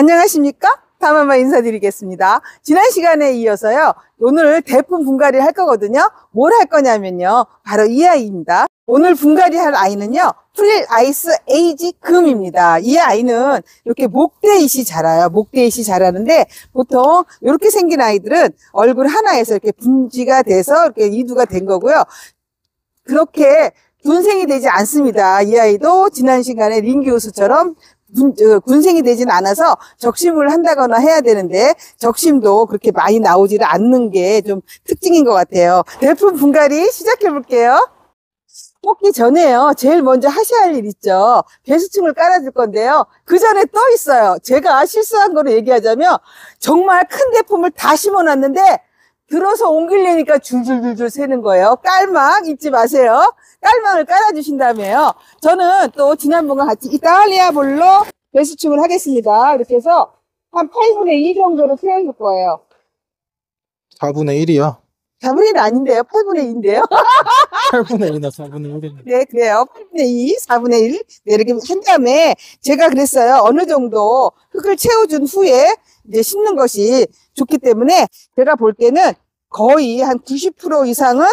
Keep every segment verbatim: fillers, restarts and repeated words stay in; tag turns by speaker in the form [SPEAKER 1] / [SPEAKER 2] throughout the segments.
[SPEAKER 1] 안녕하십니까? 다음한번 인사드리겠습니다. 지난 시간에 이어서요, 오늘 대품 분갈이를 할 거거든요. 뭘 할 거냐면요, 바로 이 아이입니다. 오늘 분갈이 할 아이는요, 프릴 아이스 에이지 금입니다. 이 아이는 이렇게 목대잇이 자라요. 목대잇이 자라는데 보통 이렇게 생긴 아이들은 얼굴 하나에서 이렇게 분지가 돼서 이렇게 이두가 된 거고요. 그렇게 군생이 되지 않습니다. 이 아이도 지난 시간에 링기우스처럼 군, 군생이 되진 않아서 적심을 한다거나 해야 되는데 적심도 그렇게 많이 나오지를 않는 게 좀 특징인 것 같아요. 대품 분갈이 시작해 볼게요. 뽑기 전에요, 제일 먼저 하셔야 할 일 있죠. 배수층을 깔아줄 건데요. 그 전에 또 있어요. 제가 실수한 거로 얘기하자면 정말 큰 대품을 다 심어놨는데 들어서 옮기려니까 줄줄줄줄 새는 거예요. 깔망 잊지 마세요. 깔망을 깔아주신 다음에요, 저는 또 지난번과 같이 이탈리아 볼로 배수층을 하겠습니다. 이렇게 해서 한 팔분의 이 정도로 채워줄 거예요.
[SPEAKER 2] 사분의 일이요?
[SPEAKER 1] 사분의 일 아닌데요. 팔분의 이인데요.
[SPEAKER 2] 팔분의 일이나 사분의 일이네.
[SPEAKER 1] 네, 그래요. 팔분의 이, 사분의 일. 네, 이렇게 한 다음에 제가 그랬어요. 어느 정도 흙을 채워준 후에 이제 심는 것이 좋기 때문에 제가 볼 때는 거의 한 구십 퍼센트 이상은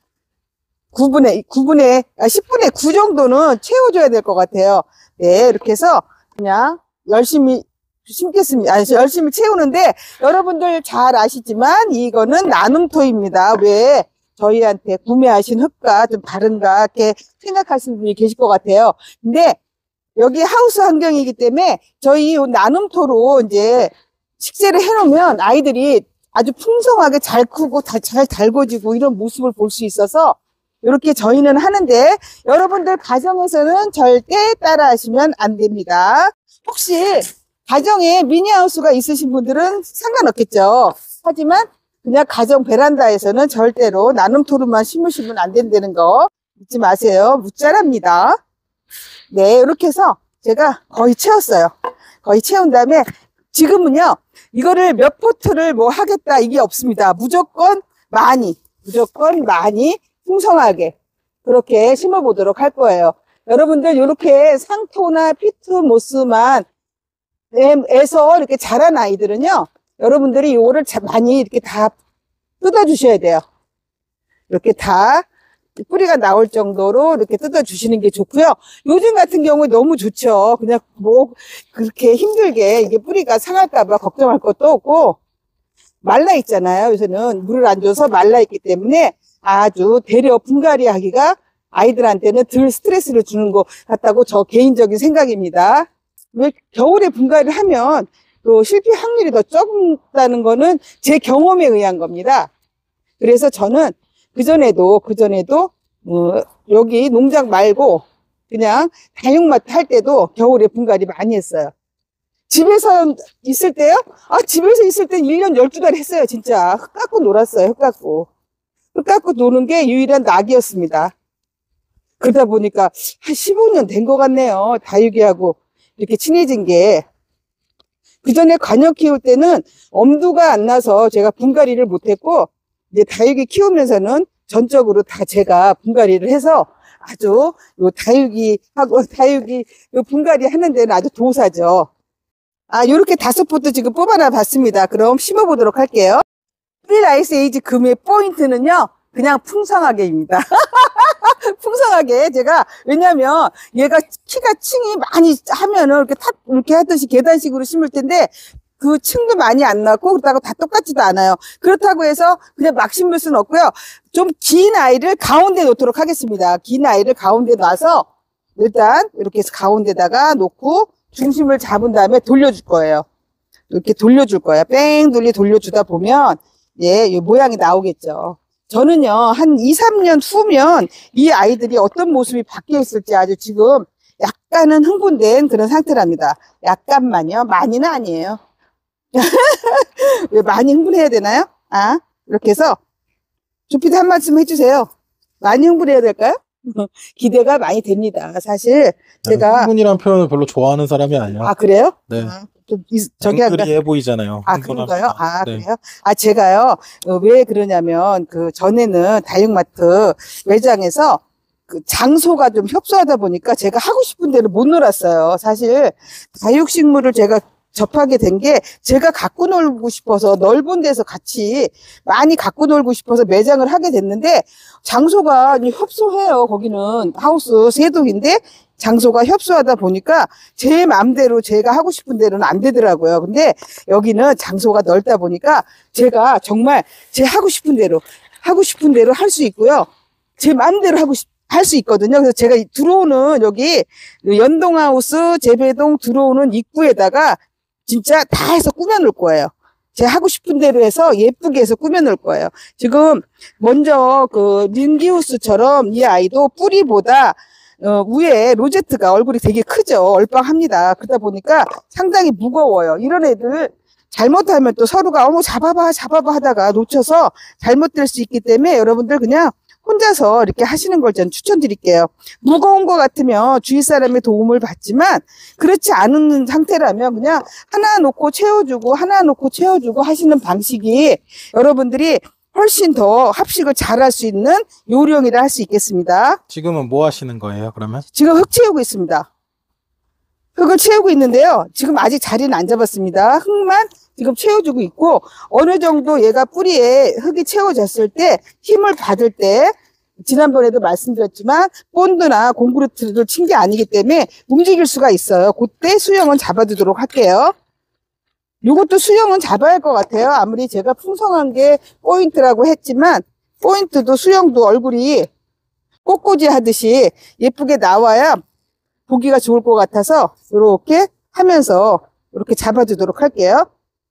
[SPEAKER 1] 구분의, 구분의, 아, 십분의 구 정도는 채워줘야 될 것 같아요. 네, 이렇게 해서 그냥 열심히 심겠습니다. 아니, 열심히 채우는데 여러분들 잘 아시지만 이거는 나눔토입니다. 왜 저희한테 구매하신 흙과 좀 다른가 이렇게 생각하시는 분이 계실 것 같아요. 근데 여기 하우스 환경이기 때문에 저희 나눔토로 이제 식재를 해놓으면 아이들이 아주 풍성하게 잘 크고 다, 잘 달궈지고 이런 모습을 볼 수 있어서 이렇게 저희는 하는데 여러분들 가정에서는 절대 따라 하시면 안 됩니다. 혹시 가정에 미니하우스가 있으신 분들은 상관없겠죠. 하지만 그냥 가정 베란다에서는 절대로 나눔토로만 심으시면 안 된다는 거 잊지 마세요. 무짜랍니다. 네, 이렇게 해서 제가 거의 채웠어요. 거의 채운 다음에 지금은요, 이거를 몇 포트를 뭐 하겠다 이게 없습니다. 무조건 많이, 무조건 많이 풍성하게 그렇게 심어보도록 할 거예요. 여러분들 이렇게 상토나 피트모스만 에서 이렇게 자란 아이들은요, 여러분들이 이거를 많이 이렇게 다 뜯어 주셔야 돼요. 이렇게 다 뿌리가 나올 정도로 이렇게 뜯어 주시는 게 좋고요. 요즘 같은 경우에 너무 좋죠. 그냥 뭐 그렇게 힘들게 이게 뿌리가 상할까봐 걱정할 것도 없고, 말라 있잖아요. 요새는 물을 안 줘서 말라 있기 때문에 아주 대려 분갈이 하기가 아이들한테는 덜 스트레스를 주는 것 같다고 저 개인적인 생각입니다. 왜 겨울에 분갈이를 하면 또 실패 확률이 더 적다는 거는 제 경험에 의한 겁니다. 그래서 저는 그전에도, 그전에도, 어, 여기 농장 말고 그냥 다육마트 할 때도 겨울에 분갈이 많이 했어요. 집에서 있을 때요? 아, 집에서 있을 때 일 년 열두 달 했어요, 진짜. 흙 갖고 놀았어요, 흙 갖고. 흙 갖고 노는 게 유일한 낙이었습니다. 그러다 보니까 한 십오 년 된 것 같네요. 다육이하고 이렇게 친해진 게. 그 전에 관역 키울 때는 엄두가 안 나서 제가 분갈이를 못했고, 이제 다육이 키우면서는 전적으로 다 제가 분갈이를 해서 아주 요 다육이하고 다육이 요 분갈이 하는 데는 아주 도사죠. 아, 요렇게 다섯 포트 지금 뽑아놔 봤습니다. 그럼 심어보도록 할게요. 프릴 아이스 에이지 금의 포인트는요, 그냥 풍성하게입니다. 풍성하게 제가, 왜냐면 얘가 키가 층이 많이 하면은 이렇게 탑 이렇게 하듯이 계단식으로 심을 텐데 그 층도 많이 안 나고 그렇다고 다 똑같지도 않아요. 그렇다고 해서 그냥 막 심을 수는 없고요. 좀 긴 아이를 가운데 놓도록 하겠습니다. 긴 아이를 가운데 놔서 일단 이렇게 해서 가운데다가 놓고 중심을 잡은 다음에 돌려줄 거예요. 이렇게 돌려줄 거예요. 뺑 돌리 돌려주다 보면 예, 이 모양이 나오겠죠. 저는요, 한 이, 삼 년 후면 이 아이들이 어떤 모습이 바뀌어 있을지 아주 지금 약간은 흥분된 그런 상태랍니다. 약간만요. 많이는 아니에요. 왜 많이 흥분해야 되나요? 아, 이렇게 해서 조피디 한 말씀 해주세요. 많이 흥분해야 될까요? 기대가 많이 됩니다. 사실 제가
[SPEAKER 2] 흥분이라는 표현을 별로 좋아하는 사람이 아니에요.
[SPEAKER 1] 아, 그래요?
[SPEAKER 2] 네.
[SPEAKER 1] 아, 좀 저기
[SPEAKER 2] 그리해 보이잖아요.
[SPEAKER 1] 아, 그런가요? 아,
[SPEAKER 2] 네.
[SPEAKER 1] 그래요? 아, 제가요, 어, 왜 그러냐면, 그, 전에는 다육마트 매장에서 그 장소가 좀 협소하다 보니까 제가 하고 싶은 대로 못 놀았어요. 사실, 다육식물을 제가 접하게 된 게 제가 갖고 놀고 싶어서 넓은 데서 같이 많이 갖고 놀고 싶어서 매장을 하게 됐는데 장소가 협소해요. 거기는 하우스 세동인데 장소가 협소하다 보니까 제 마음대로 제가 하고 싶은 대로는 안 되더라고요. 근데 여기는 장소가 넓다 보니까 제가 정말 제 하고 싶은 대로 하고 싶은 대로 할 수 있고요. 제 마음대로 하고 싶 할 수 있거든요. 그래서 제가 들어오는 여기 연동하우스 재배동 들어오는 입구에다가 진짜 다 해서 꾸며 놓을 거예요. 제가 하고 싶은 대로 해서 예쁘게 해서 꾸며 놓을 거예요. 지금 먼저 그 린기우스처럼 이 아이도 뿌리보다 어, 위에 로제트가 얼굴이 되게 크죠. 얼빵합니다. 그러다 보니까 상당히 무거워요. 이런 애들 잘못하면 또 서로가 어머 잡아봐 잡아봐 하다가 놓쳐서 잘못될 수 있기 때문에 여러분들 그냥 혼자서 이렇게 하시는 걸 저는 추천드릴게요. 무거운 것 같으면 주위 사람의 도움을 받지만 그렇지 않은 상태라면 그냥 하나 놓고 채워주고 하나 놓고 채워주고 하시는 방식이 여러분들이 훨씬 더 합식을 잘할 수 있는 요령이라 할 수 있겠습니다.
[SPEAKER 2] 지금은 뭐 하시는 거예요, 그러면?
[SPEAKER 1] 지금 흙 채우고 있습니다. 흙을 채우고 있는데요. 지금 아직 자리는 안 잡았습니다. 흙만 지금 채워주고 있고 어느 정도 얘가 뿌리에 흙이 채워졌을 때 힘을 받을 때 지난번에도 말씀드렸지만 본드나 공그루트를 친 게 아니기 때문에 움직일 수가 있어요. 그때 수영은 잡아두도록 할게요. 이것도 수영은 잡아야 할 것 같아요. 아무리 제가 풍성한 게 포인트라고 했지만 포인트도 수영도 얼굴이 꽃꽂이 하듯이 예쁘게 나와야 보기가 좋을 것 같아서 이렇게 하면서 이렇게 잡아주도록 할게요.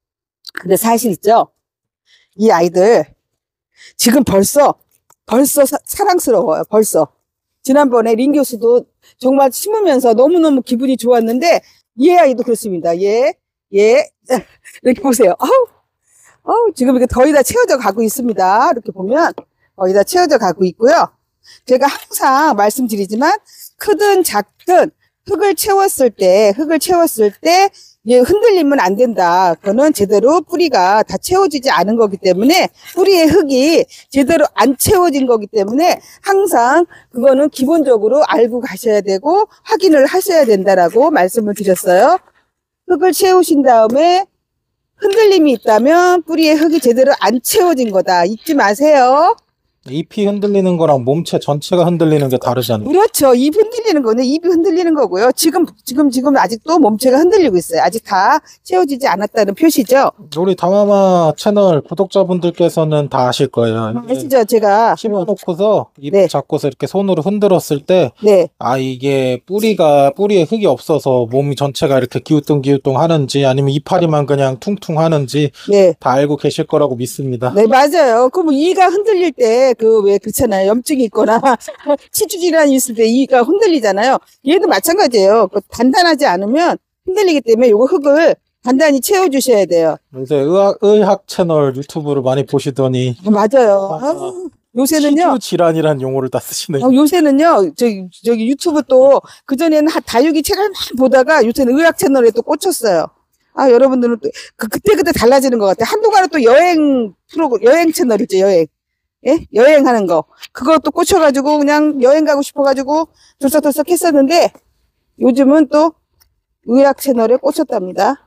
[SPEAKER 1] 근데 사실 있죠? 이 아이들 지금 벌써 벌써 사, 사랑스러워요. 벌써. 지난번에 린 교수도 정말 심으면서 너무너무 기분이 좋았는데 이 아이도 그렇습니다. 얘, 얘 이렇게 보세요. 어우, 어우, 지금 이렇게 거의 다 채워져 가고 있습니다. 이렇게 보면 거의 다 채워져 가고 있고요. 제가 항상 말씀드리지만 크든 작든 흙을 채웠을 때 흙을 채웠을 때 얘 흔들리면 안 된다. 그거는 제대로 뿌리가 다 채워지지 않은 거기 때문에 뿌리의 흙이 제대로 안 채워진 거기 때문에 항상 그거는 기본적으로 알고 가셔야 되고 확인을 하셔야 된다라고 말씀을 드렸어요. 흙을 채우신 다음에 흔들림이 있다면 뿌리의 흙이 제대로 안 채워진 거다. 잊지 마세요.
[SPEAKER 2] 잎이 흔들리는 거랑 몸체 전체가 흔들리는 게 다르잖아요.
[SPEAKER 1] 그렇죠. 입 흔들리는 거는 입이 흔들리는 거고요. 지금, 지금, 지금 아직도 몸체가 흔들리고 있어요. 아직 다 채워지지 않았다는 표시죠.
[SPEAKER 2] 우리 다마마 채널 구독자분들께서는 다 아실 거예요.
[SPEAKER 1] 아시죠? 제가.
[SPEAKER 2] 심어놓고서 잎
[SPEAKER 1] 네.
[SPEAKER 2] 잡고서 이렇게 손으로 흔들었을 때,
[SPEAKER 1] 네.
[SPEAKER 2] 아, 이게 뿌리가, 뿌리에 흙이 없어서 몸이 전체가 이렇게 기우뚱기우뚱 하는지 아니면 이파리만 그냥 퉁퉁 하는지
[SPEAKER 1] 네.
[SPEAKER 2] 다 알고 계실 거라고 믿습니다.
[SPEAKER 1] 네, 맞아요. 그럼 이가 흔들릴 때, 그, 왜, 그렇잖아요. 염증이 있거나, 치주질환이 있을 때 이가 흔들리잖아요. 얘도 마찬가지예요. 그 단단하지 않으면 흔들리기 때문에 요거 흙을 단단히 채워주셔야 돼요.
[SPEAKER 2] 요새 의학, 의학 채널 유튜브를 많이 보시더니,
[SPEAKER 1] 맞아요.
[SPEAKER 2] 아,
[SPEAKER 1] 아우, 요새는요.
[SPEAKER 2] 치주 질환이란 용어를 다 쓰시네요.
[SPEAKER 1] 어, 요새는요, 저기, 저기 유튜브 또, 그전에는 하- 다육이 채널 막 보다가 요새는 의학 채널에 또 꽂혔어요. 아, 여러분들은 또, 그, 그때그때 달라지는 것 같아요. 한동안은 또 여행 프로그램, 여행 채널 있죠, 여행. 예? 여행하는 거. 그것도 꽂혀가지고 그냥 여행 가고 싶어가지고 들썩들썩 했었는데 요즘은 또 의학 채널에 꽂혔답니다.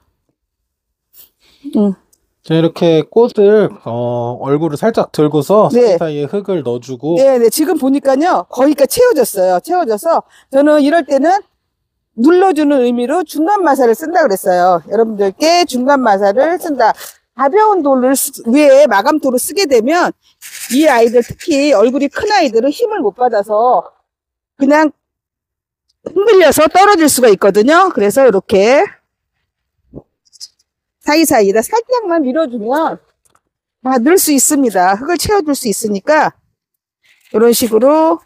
[SPEAKER 1] 응.
[SPEAKER 2] 자, 이렇게 꽃을, 어, 얼굴을 살짝 들고서
[SPEAKER 1] 네.
[SPEAKER 2] 사이사이에 흙을 넣어주고,
[SPEAKER 1] 네네. 지금 보니까요, 거의가 채워졌어요. 채워져서 저는 이럴 때는 눌러주는 의미로 중간 마사를 쓴다 그랬어요. 여러분들께 중간 마사를 쓴다. 가벼운 돌을 쓰- 위에 마감토로 쓰게 되면 이 아이들 특히 얼굴이 큰 아이들은 힘을 못 받아서 그냥 흔들려서 떨어질 수가 있거든요. 그래서 이렇게 사이사이에다 살짝만 밀어주면 다 넣을 수 있습니다. 흙을 채워줄 수 있으니까 이런 식으로.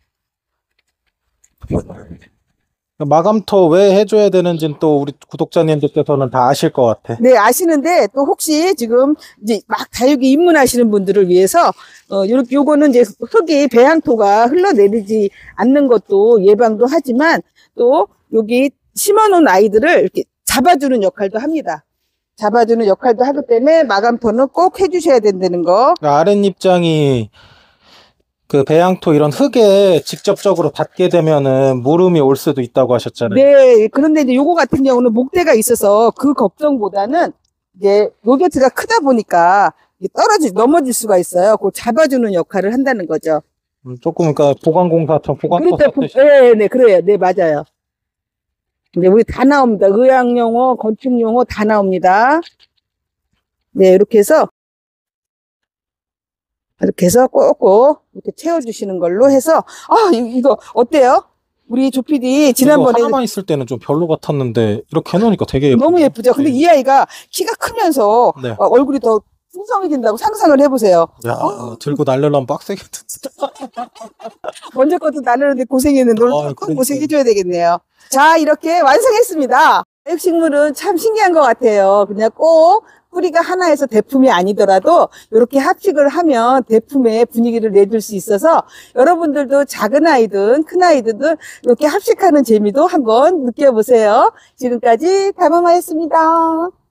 [SPEAKER 2] 마감토 왜 해줘야 되는지는 또 우리 구독자님들께서는 다 아실 것 같아.
[SPEAKER 1] 네, 아시는데 또 혹시 지금 이제 막 다육이 입문하시는 분들을 위해서 어 요렇게 요거는 이제 흙이 배양토가 흘러내리지 않는 것도 예방도 하지만 또 여기 심어놓은 아이들을 이렇게 잡아주는 역할도 합니다. 잡아주는 역할도 하기 때문에 마감토는 꼭 해주셔야 된다는 거.
[SPEAKER 2] 아랫입장이 그 배양토 이런 흙에 직접적으로 닿게 되면은 물음이 올 수도 있다고 하셨잖아요.
[SPEAKER 1] 네, 그런데 이제 요거 같은 경우는 목대가 있어서 그 걱정보다는 이제 요게트가 크다 보니까 이게 떨어지, 넘어질 수가 있어요. 그걸 잡아주는 역할을 한다는 거죠.
[SPEAKER 2] 음, 조금 그러니까 보강공사처럼 보강토
[SPEAKER 1] 그러니까,
[SPEAKER 2] 썼듯이.
[SPEAKER 1] 네, 네, 그래요. 네, 맞아요. 근데 우리 다 나옵니다. 의학용어, 건축용어 다 나옵니다. 네, 이렇게 해서, 이렇게 해서 꼭꼭 이렇게 채워주시는 걸로 해서, 아, 이- 이거 어때요? 우리 조피디
[SPEAKER 2] 이거
[SPEAKER 1] 지난번에
[SPEAKER 2] 하나만 있을 때는 좀 별로 같았는데 이렇게 해놓으니까 되게 예쁘네요.
[SPEAKER 1] 너무 예쁘죠? 근데
[SPEAKER 2] 네.
[SPEAKER 1] 이 아이가 키가 크면서
[SPEAKER 2] 네.
[SPEAKER 1] 어, 얼굴이 더 풍성해진다고 상상을 해보세요.
[SPEAKER 2] 야, 들고 날려면 빡세겠는데.
[SPEAKER 1] 먼저 것도 나르는데 고생했는데 오늘
[SPEAKER 2] 아,
[SPEAKER 1] 조금
[SPEAKER 2] 그러니까요.
[SPEAKER 1] 고생해줘야 되겠네요. 자, 이렇게 완성했습니다. 식물은 참 신기한 것 같아요. 그냥 꼭 뿌리가 하나에서 대품이 아니더라도 이렇게 합식을 하면 대품의 분위기를 내줄 수 있어서 여러분들도 작은 아이든 큰 아이든 이렇게 합식하는 재미도 한번 느껴보세요. 지금까지 달마마였습니다.